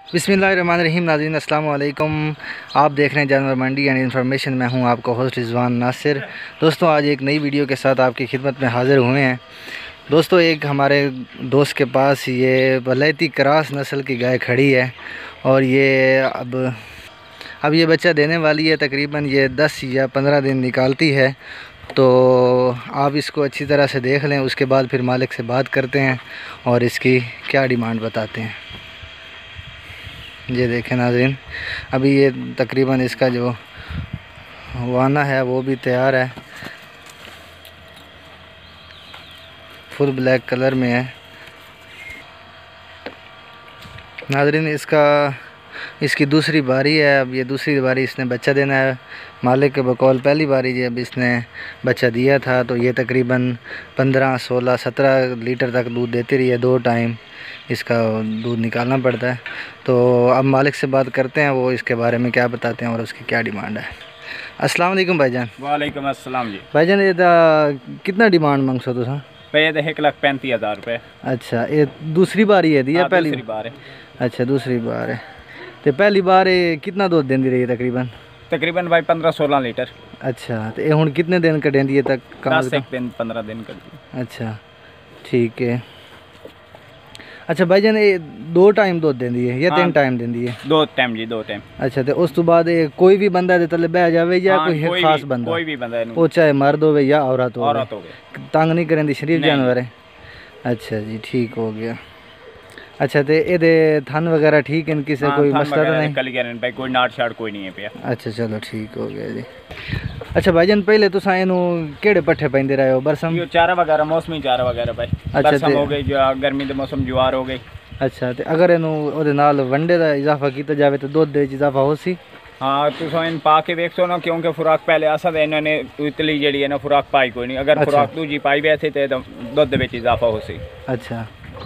बिस्मिल्लाहिर्रहमानिर्रहीम। नाज़रीन अस्सलाम वालेकुम। आप देख रहे हैं जानवर मंडी एंड इन्फॉर्मेशन। मैं हूं आपका होस्ट रिजवान नासिर। दोस्तों आज एक नई वीडियो के साथ आपकी खिदमत में हाज़िर हुए हैं। दोस्तों एक हमारे दोस्त के पास ये वलैती क्रॉस नस्ल की गाय खड़ी है और ये अब ये बच्चा देने वाली है। तकरीबन ये 10 या 15 दिन निकालती है। तो आप इसको अच्छी तरह से देख लें, उसके बाद फिर मालिक से बात करते हैं और इसकी क्या डिमांड बताते हैं। ये देखें नाज़रीन, अभी ये तकरीबन इसका जो वाना है वो भी तैयार है, फुल ब्लैक कलर में है। नाज़रीन इसकी दूसरी बारी है। अब ये दूसरी बारी इसने बच्चा देना है। मालिक के बकौल पहली बारी जब इसने बच्चा दिया था तो ये तकरीबन 15, 16, 17 लीटर तक दूध देती रही है। 2 टाइम इसका दूध निकालना पड़ता है। तो अब मालिक से बात करते हैं, वो इसके बारे में क्या बताते हैं और उसकी क्या डिमांड है। अस्सलाम वालेकुम भाईजान। वालेकुम अस्सलाम जी। भाईजान ये कितना डिमांड मांगसो तुसा? पे 1,35,000 रुपये। अच्छा, ये दूसरी बारी है या पहली? दूसरी बार है। अच्छा दूसरी बार है। तो पहली बार ये कितना दूध देंदी रही है तकरीबन? तकरीबन भाई 15-16 लीटर। अच्छा, तो ये हुण कितने दिन का देंदी है तक? 10 दिन 15 दिन कर दी। अच्छा ठीक है। अच्छा भाईजान ये 2 टाइम दूध देंदी है या 3 टाइम देंदी है? 2 टाइम जी, 2 टाइम। अच्छा, तो उस तो बाद कोई भी बंदा दे तले बह जावे या कोई खास बंदा? कोई भी बंदा, वो चाहे मर्द होवे या औरत होवे, तंग नहीं करेंदी, शरीफ जानवर है। अच्छा जी ठीक हो गया। अच्छा, तो ये थन वगैरह ठीक है, किसी कोई मसला तो नहीं? भाई कोई नाट शाट कोई नहीं है पिया। अच्छा चलो ठीक हो गया जी। अच्छा भाईजान पहले तो इनू केड़े पट्ठे पैंदे रहे हो? बरसम यो चारा वगैरह, मौसमी चारा वगैरह भाई। अच्छा, बरसम हो गई, जो गर्मी के मौसम ज्वार हो गई। अच्छा, तो अगर इनू ओदे नाल वंडे दा इजाफा किया जाए तो दूध दे इजाफा हो सी? हाँ तुम इन पा के वेख सो ना, क्योंकि खुराक पहले असा इन्होंने इतली जी है ना खुराक पाई कोई नहीं। अगर खुराक दूजी पाई वैसे तो दुध में इजाफा हो सी। अच्छा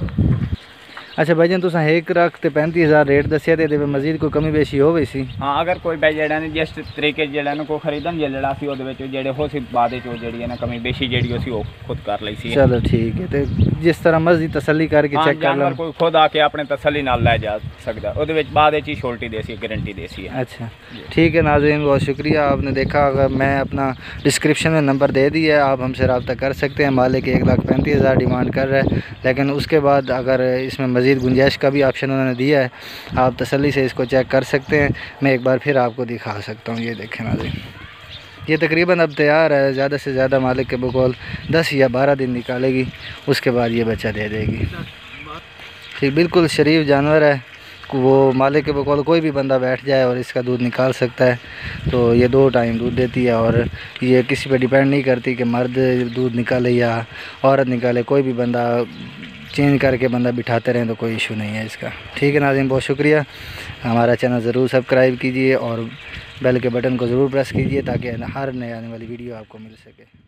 अच्छा भाईजान तुसा एक रख ते 35,000 रेट दसिया, ते मजीद कोई कमी बेशी हो वैसी? हाँ अगर कोई भाई जेड़ा ने जिस तरीके जेड़ा ने को खरीदन जेड़ा सी ओदे विच जेड़े हो सी बाद विच जेड़ी है ना कमी बेशी जेड़ी सी खुद कर लई सी। चलो ठीक है, तो जिस तरह मर्जी तसल्ली करके चेक कर लो। कोई खुद आके अपने तसल्ली नाल ले जा सकदा, ओदे विच बाद विच छोटी देसी गारंटी देसी है। अच्छा ठीक है नाज़रीन, बहुत शुक्रिया। आपने देखा, अगर मैं अपना डिस्क्रिप्शन में नंबर दे दिया है, आप हमसे रब्ता कर सकते हैं। मालिक 1,35,000 डिमांड कर रहा है, लेकिन उसके बाद अगर इसमें मज़ीद गुंजाइश का भी ऑप्शन उन्होंने दिया है, आप तसल्ली से इसको चेक कर सकते हैं। मैं एक बार फिर आपको दिखा सकता हूँ। ये देखें नाज़रीन, ये तकरीबन अब तैयार है। ज़्यादा से ज़्यादा मालिक के बकौल 10 या 12 दिन निकालेगी, उसके बाद ये बच्चा दे देगी। ठीक, बिल्कुल शरीफ जानवर है। वो मालिक के बकौल कोई भी बंदा बैठ जाए और इसका दूध निकाल सकता है। तो ये 2 टाइम दूध देती है और ये किसी पे डिपेंड नहीं करती कि मर्द दूध निकाले या औरत निकाले। कोई भी बंदा चेंज करके बंदा बिठाते रहें तो कोई इशू नहीं है इसका। ठीक है नाज़रीन, बहुत शुक्रिया। हमारा चैनल ज़रूर सब्सक्राइब कीजिए और बेल के बटन को ज़रूर प्रेस कीजिए ताकि हर नए आने वाली वीडियो आपको मिल सके।